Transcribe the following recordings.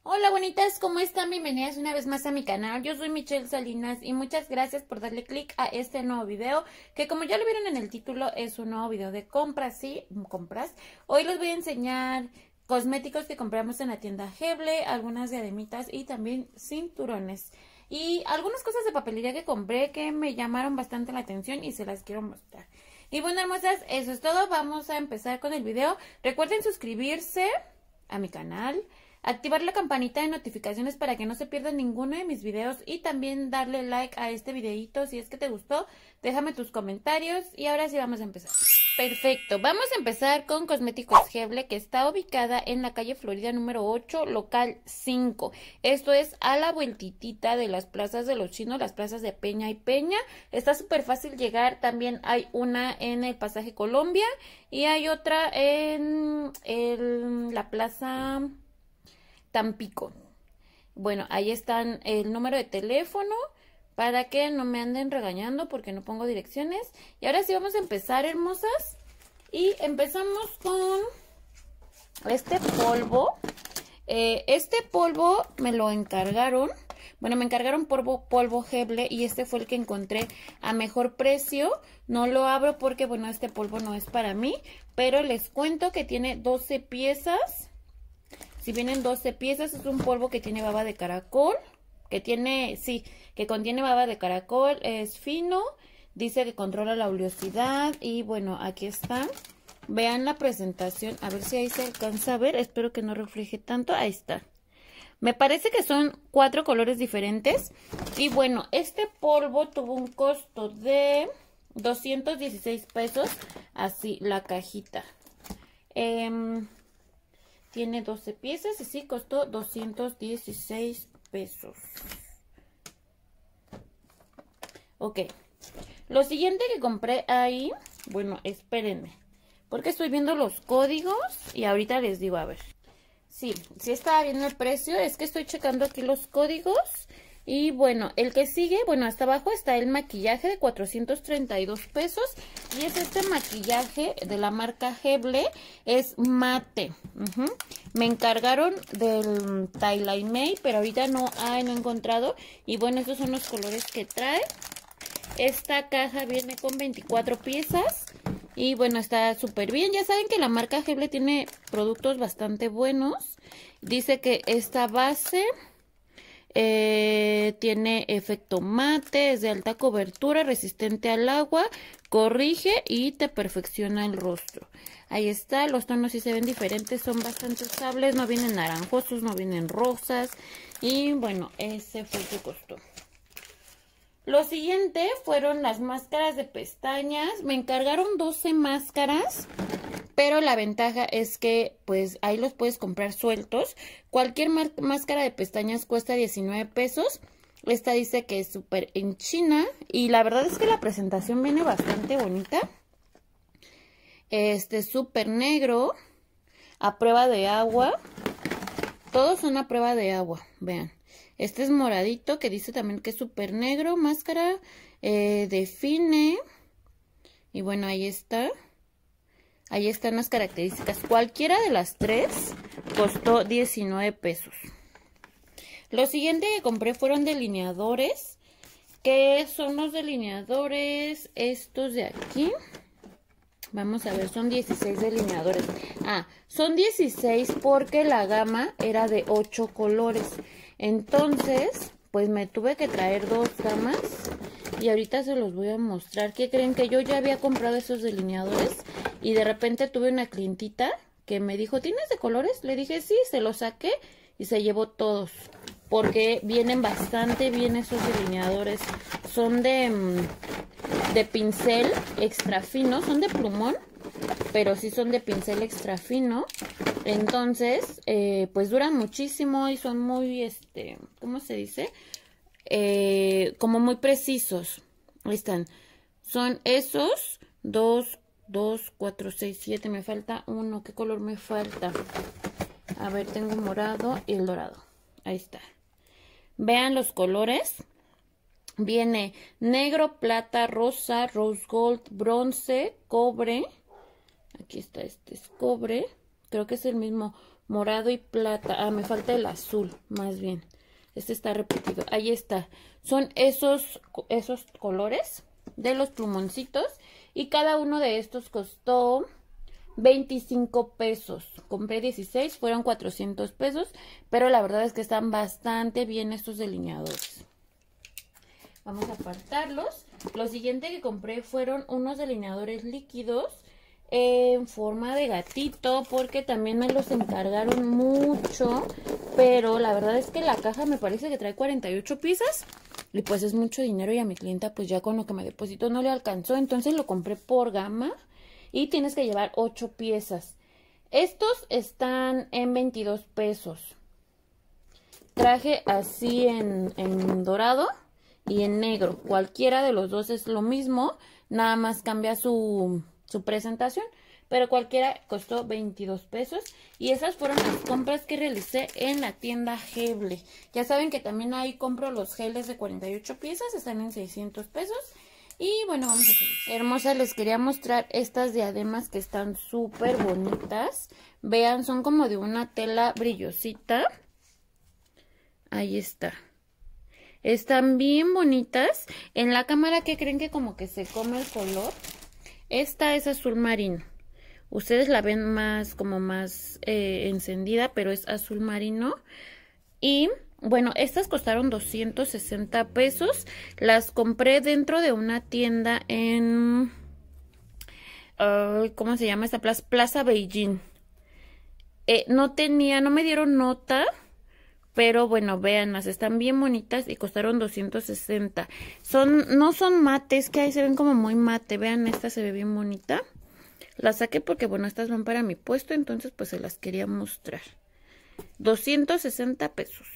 Hola bonitas, ¿cómo están? Bienvenidas una vez más a mi canal. Yo soy Michelle Salinas y muchas gracias por darle click a este nuevo video, que como ya lo vieron en el título es un nuevo video de compras, ¿sí? Compras. Hoy les voy a enseñar cosméticos que compramos en la tienda Heble, algunas diademitas y también cinturones. Y algunas cosas de papelería que compré que me llamaron bastante la atención y se las quiero mostrar. Y bueno, hermosas, eso es todo. Vamos a empezar con el video. Recuerden suscribirse a mi canal, activar la campanita de notificaciones para que no se pierdan ninguno de mis videos y también darle like a este videito si es que te gustó. Déjame tus comentarios y ahora sí vamos a empezar. Perfecto, vamos a empezar con Cosméticos Heble, que está ubicada en la calle Florida número 8, local 5. Esto es a la vueltitita de las plazas de los chinos, las plazas de Peña y Peña. Está súper fácil llegar. También hay una en el pasaje Colombia y hay otra en la plaza Tampico. Bueno, ahí están el número de teléfono para que no me anden regañando porque no pongo direcciones. Y ahora sí vamos a empezar, hermosas. Y empezamos con este polvo. Este polvo me lo encargaron. Bueno, me encargaron polvo Heble y este fue el que encontré a mejor precio. No lo abro porque, bueno, este polvo no es para mí. Pero les cuento que tiene 12 piezas. Si vienen 12 piezas, es un polvo que tiene baba de caracol, que contiene baba de caracol, es fino, dice que controla la oleosidad y bueno, aquí está. Vean la presentación, a ver si ahí se alcanza a ver, espero que no refleje tanto, ahí está. Me parece que son 4 colores diferentes y bueno, este polvo tuvo un costo de 216 pesos, así la cajita. Tiene 12 piezas y sí, costó 216 pesos. Ok. Lo siguiente que compré ahí, bueno, espérenme, porque estoy viendo los códigos y ahorita les digo, a ver. Sí estaba viendo el precio, es que estoy checando aquí los códigos. Y bueno, el que sigue, bueno, hasta abajo está el maquillaje de 432 pesos. Y es este maquillaje de la marca Heble, es mate. Me encargaron del Tyline May, pero ahorita no he encontrado. Y bueno, estos son los colores que trae. Esta caja viene con 24 piezas. Y bueno, está súper bien. Ya saben que la marca Heble tiene productos bastante buenos. Dice que esta base tiene efecto mate, es de alta cobertura, resistente al agua, corrige y te perfecciona el rostro. Ahí está, los tonos sí se ven diferentes, son bastante usables, no vienen naranjosos, no vienen rosas. Y bueno, ese fue el que costó. Lo siguiente fueron las máscaras de pestañas. Me encargaron 12 máscaras. Pero la ventaja es que pues ahí los puedes comprar sueltos. Cualquier máscara de pestañas cuesta 19 pesos. Esta dice que es súper en China. Y la verdad es que la presentación viene bastante bonita. Este es súper negro. A prueba de agua. Todos son a prueba de agua. Vean. Este es moradito que dice también que es súper negro. Máscara define. Y bueno, ahí está. Ahí están las características. Cualquiera de las tres costó 19 pesos. Lo siguiente que compré fueron delineadores. ¿Qué son los delineadores? Estos de aquí. Vamos a ver, son 16 delineadores. Son 16 porque la gama era de 8 colores. Entonces, pues me tuve que traer 2 gamas. Y ahorita se los voy a mostrar. ¿Qué creen? Que yo ya había comprado esos delineadores. Y de repente tuve una clientita que me dijo, ¿tienes de colores? Le dije, sí, se los saqué y se llevó todos. Porque vienen bastante bien esos delineadores. Son de pincel extra fino, son de plumón, pero sí son de pincel extra fino. Entonces, pues duran muchísimo y son muy, ¿cómo se dice? Como muy precisos. Ahí están. Son esos 2, 4, 6, 7. Me falta uno. ¿Qué color me falta? A ver, tengo morado y el dorado. Ahí está. Vean los colores. Viene negro, plata, rosa, rose gold, bronce, cobre. Aquí está, este es cobre. Creo que es el mismo morado y plata. Ah, me falta el azul, más bien. Este está repetido. Ahí está. Son esos colores de los plumoncitos. Y cada uno de estos costó 25 pesos. Compré 16, fueron 400 pesos. Pero la verdad es que están bastante bien estos delineadores. Vamos a apartarlos. Lo siguiente que compré fueron unos delineadores líquidos en forma de gatito, porque también me los encargaron mucho, pero la verdad es que la caja me parece que trae 48 piezas y pues es mucho dinero y a mi clienta pues ya con lo que me depositó no le alcanzó, entonces lo compré por gama y tienes que llevar 8 piezas. Estos están en 22 pesos. Traje así en dorado y en negro, cualquiera de los dos es lo mismo, nada más cambia su presentación, pero cualquiera costó 22 pesos y esas fueron las compras que realicé en la tienda Heble. Ya saben que también ahí compro los geles de 48 piezas, están en 600 pesos y bueno, vamos a seguir. Hermosa, les quería mostrar estas diademas que están súper bonitas. Vean, son como de una tela brillosita. Ahí está. Están bien bonitas. En la cámara, ¿qué creen? Que como que se come el color. Esta es azul marino. Ustedes la ven más como más encendida, pero es azul marino. Y bueno, estas costaron 260 pesos. Las compré dentro de una tienda en... ¿cómo se llama esta plaza? Plaza Beijing. No me dieron nota. Pero bueno, véanlas, están bien bonitas y costaron 260. No son mates, que ahí se ven como muy mate. Vean, esta se ve bien bonita. La saqué porque, bueno, estas van para mi puesto, entonces pues se las quería mostrar. 260 pesos.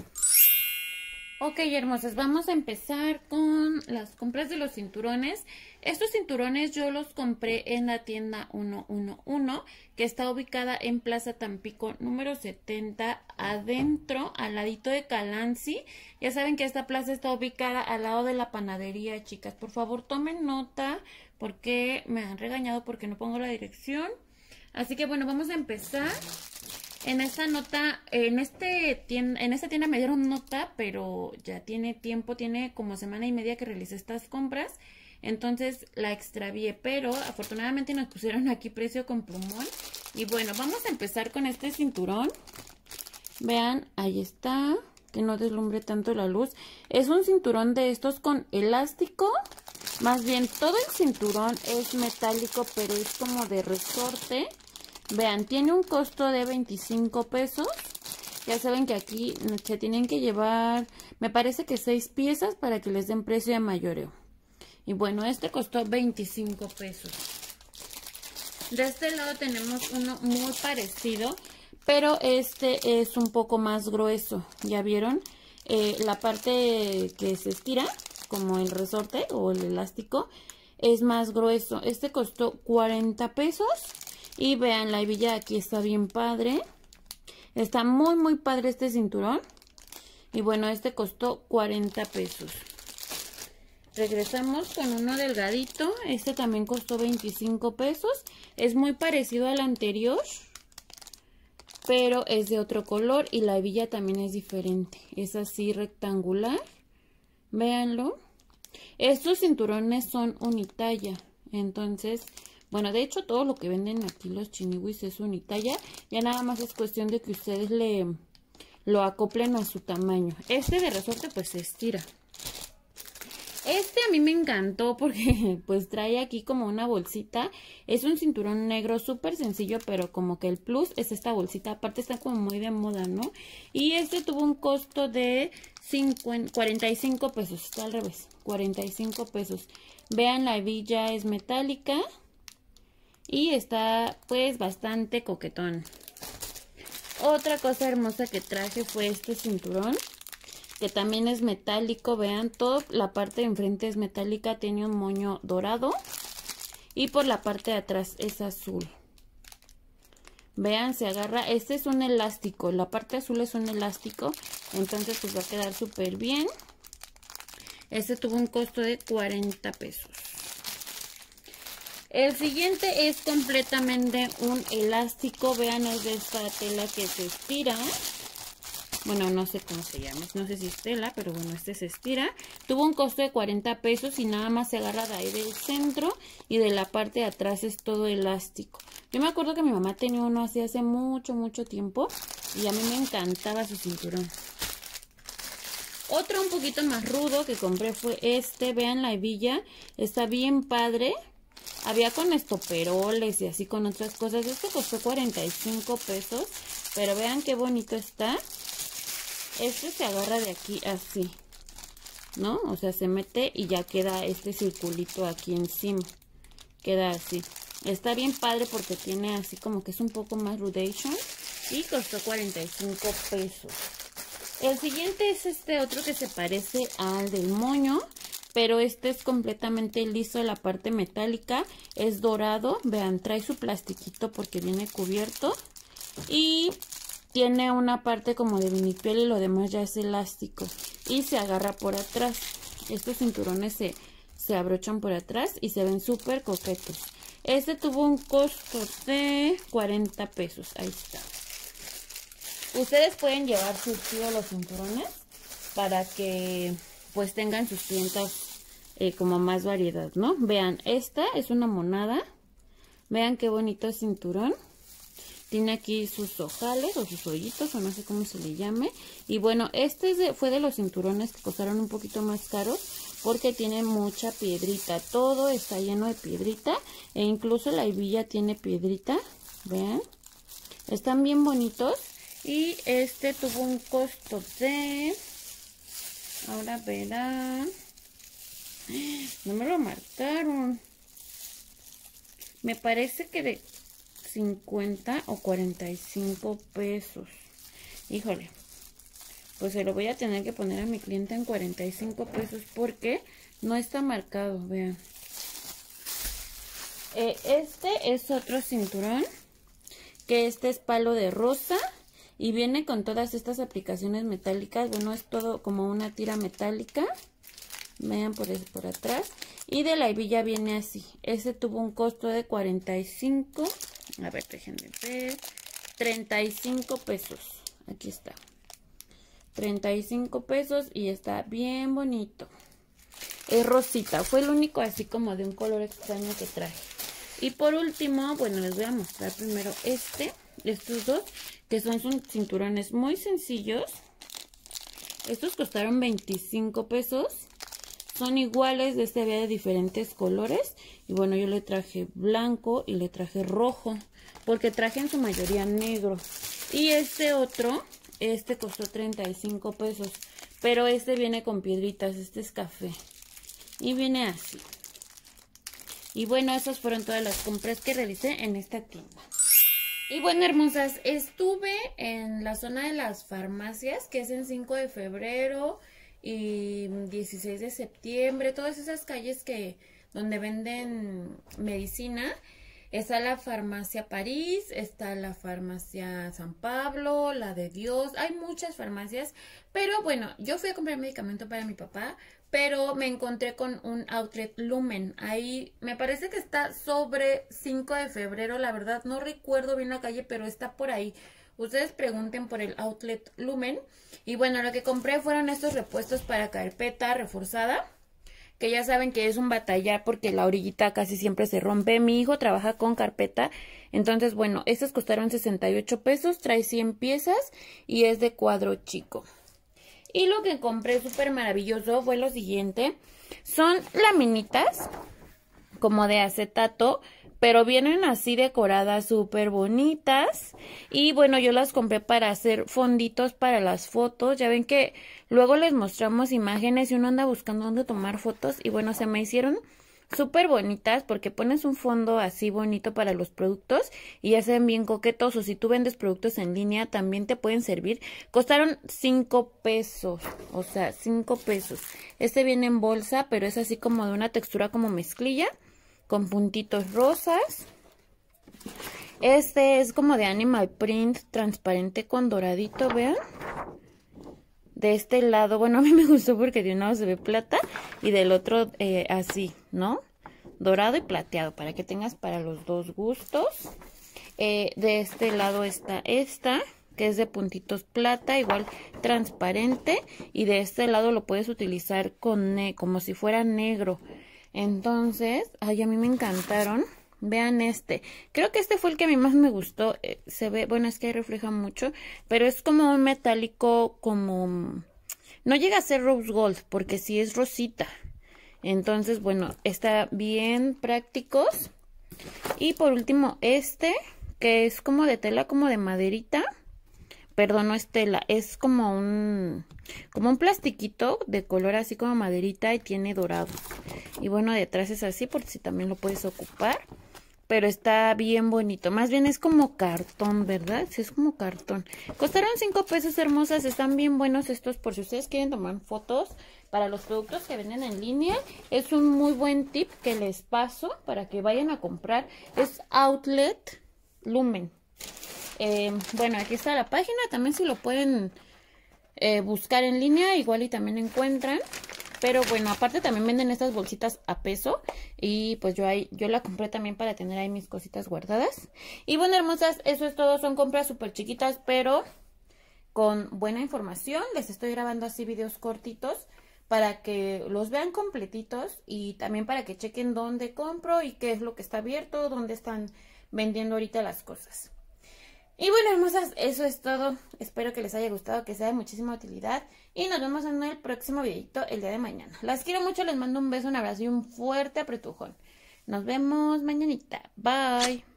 Ok, hermosas, vamos a empezar con las compras de los cinturones. Estos cinturones yo los compré en la tienda 111, que está ubicada en Plaza Tampico número 70, adentro, al ladito de Calancy. Ya saben que esta plaza está ubicada al lado de la panadería, chicas. Por favor, tomen nota, porque me han regañado porque no pongo la dirección. Así que bueno, vamos a empezar. En esta nota, en esta tienda me dieron nota, pero ya tiene tiempo, tiene como semana y media que realicé estas compras, entonces la extravié, pero afortunadamente nos pusieron aquí precio con plumón. Y bueno, vamos a empezar con este cinturón. Vean, ahí está, que no deslumbre tanto la luz. Es un cinturón de estos con elástico, más bien todo el cinturón es metálico, pero es como de resorte. Vean, tiene un costo de 25 pesos. Ya saben que aquí se tienen que llevar, me parece que 6 piezas para que les den precio de mayoreo. Y bueno, este costó 25 pesos. De este lado tenemos uno muy parecido, pero este es un poco más grueso. ¿Ya vieron? La parte que se estira, como el resorte o el elástico, es más grueso. Este costó 40 pesos. Y vean, la hebilla aquí está bien padre. Está muy muy padre este cinturón. Y bueno, este costó 40 pesos. Regresamos con uno delgadito. Este también costó 25 pesos. Es muy parecido al anterior, pero es de otro color y la hebilla también es diferente. Es así rectangular. Véanlo. Estos cinturones son unitalla. Entonces... bueno, de hecho todo lo que venden aquí los chiniwis es unitalla. Ya nada más es cuestión de que ustedes lo acoplen a su tamaño. Este de resorte pues se estira. Este a mí me encantó porque pues trae aquí como una bolsita. Es un cinturón negro súper sencillo, pero como que el plus es esta bolsita. Aparte está como muy de moda, ¿no? Y este tuvo un costo de 45 pesos. Está al revés, 45 pesos. Vean, la hebilla es metálica. Y está pues bastante coquetón. Otra cosa hermosa que traje fue este cinturón, que también es metálico. Vean, toda la parte de enfrente es metálica, tiene un moño dorado. Y por la parte de atrás es azul. Vean, se agarra, este es un elástico, la parte azul es un elástico. Entonces pues va a quedar súper bien. Este tuvo un costo de 40 pesos. El siguiente es completamente un elástico. Vean, es de esta tela que se estira. Bueno, no sé cómo se llama, no sé si es tela, pero bueno, este se estira. Tuvo un costo de 40 pesos y nada más se agarra de ahí del centro y de la parte de atrás es todo elástico. Yo me acuerdo que mi mamá tenía uno así hace mucho tiempo y a mí me encantaba su cinturón. Otro un poquito más rudo que compré fue este. Vean la hebilla, está bien padre. Había con estoperoles y así con otras cosas. Este costó 45 pesos, pero vean qué bonito está. Este se agarra de aquí así, ¿no? O sea, se mete y ya queda este circulito aquí encima. Queda así. Está bien padre porque tiene así como que es un poco más rudation. Y costó 45 pesos. El siguiente es este otro que se parece al del moño. Pero este es completamente liso, la parte metálica. Es dorado. Vean, trae su plastiquito porque viene cubierto. Y tiene una parte como de vinipiel y lo demás ya es elástico. Y se agarra por atrás. Estos cinturones se abrochan por atrás y se ven súper coquetos. Este tuvo un costo de 40 pesos. Ahí está. Ustedes pueden llevar surtido los cinturones para que pues tengan sus clientas como más variedad, ¿no? Vean, esta es una monada. Vean qué bonito cinturón. Tiene aquí sus ojales o sus hoyitos o no sé cómo se le llame. Y bueno, este fue de los cinturones que costaron un poquito más caros porque tiene mucha piedrita. Todo está lleno de piedrita e incluso la hebilla tiene piedrita. Vean, están bien bonitos. Y este tuvo un costo de... Ahora verán. No me lo marcaron. Me parece que de 50 o 45 pesos. Híjole. Pues se lo voy a tener que poner a mi cliente en 45 pesos porque no está marcado. Vean. Este es otro cinturón. Que este es palo de rosa. Y viene con todas estas aplicaciones metálicas. Bueno, es todo como una tira metálica. Vean por atrás. Y de la hebilla viene así. Este tuvo un costo de 45. A ver, déjenme ver. 35 pesos. Aquí está. 35 pesos y está bien bonito. Es rosita. Fue el único así como de un color extraño que traje. Y por último, bueno, les voy a mostrar primero estos dos, que son cinturones muy sencillos. Estos costaron 25 pesos. Son iguales, de este había de diferentes colores. Y bueno, yo le traje blanco y le traje rojo, porque traje en su mayoría negro. Y este otro, costó 35 pesos. Pero este viene con piedritas, este es café. Y viene así. Y bueno, esas fueron todas las compras que realicé en esta tienda. Y bueno, hermosas, estuve en la zona de las farmacias, que es en 5 de febrero y 16 de septiembre. Todas esas calles donde venden medicina. Está la farmacia París, está la farmacia San Pablo, la de Dios. Hay muchas farmacias, pero bueno, yo fui a comprar medicamento para mi papá, pero me encontré con un Outlet Lumen. Ahí me parece que está sobre 5 de febrero, la verdad no recuerdo bien la calle, pero está por ahí. Ustedes pregunten por el Outlet Lumen. Y bueno, lo que compré fueron estos repuestos para carpeta reforzada, que ya saben que es un batallar porque la orillita casi siempre se rompe. Mi hijo trabaja con carpeta, entonces bueno, estos costaron 68 pesos, trae 100 piezas y es de cuadro chico. Y lo que compré súper maravilloso fue lo siguiente, son laminitas como de acetato, pero vienen así decoradas súper bonitas. Y bueno, yo las compré para hacer fonditos para las fotos. Ya ven que luego les mostramos imágenes y uno anda buscando dónde tomar fotos. Y bueno, se me hicieron súper bonitas porque pones un fondo así bonito para los productos y ya se ven bien coquetos. O si tú vendes productos en línea también te pueden servir. Costaron 5 pesos, o sea, 5 pesos. Este viene en bolsa, pero es así como de una textura como mezclilla, con puntitos rosas. Este es como de animal print, transparente con doradito, vean. De este lado, bueno, a mí me gustó porque de un lado se ve plata y del otro así, ¿no? dorado y plateado, para que tengas para los dos gustos. De este lado está esta, que es de puntitos plata, igual transparente, y de este lado lo puedes utilizar con como si fuera negro. Entonces, ay, a mí me encantaron. Vean este, creo que este fue el que a mí más me gustó. Se ve, bueno, es que ahí refleja mucho, pero es como un metálico, como no llega a ser rose gold, porque sí es rosita. Entonces, bueno, está bien prácticos. Y por último este, que es como de tela, como de maderita. Perdón, no es tela, es como un plastiquito de color así como maderita y tiene dorado. Y bueno, detrás es así, porque si también lo puedes ocupar. Pero está bien bonito. Más bien es como cartón, ¿verdad? Sí, es como cartón. Costaron 5 pesos, hermosas. Están bien buenos estos por si ustedes quieren tomar fotos para los productos que venden en línea. Es un muy buen tip que les paso para que vayan a comprar. Es Outlet Lumen. Bueno, aquí está la página. También si lo pueden buscar en línea, igual y también encuentran. Pero bueno, aparte también venden estas bolsitas a peso. Y pues yo la compré también para tener ahí mis cositas guardadas. Y bueno, hermosas, eso es todo. Son compras súper chiquitas, pero con buena información. Les estoy grabando así videos cortitos para que los vean completitos. Y también para que chequen dónde compro y qué es lo que está abierto, dónde están vendiendo ahorita las cosas. Y bueno, hermosas, eso es todo. Espero que les haya gustado, que sea de muchísima utilidad. Y nos vemos en el próximo videito el día de mañana. Las quiero mucho, les mando un beso, un abrazo y un fuerte apretujón. Nos vemos mañanita. Bye.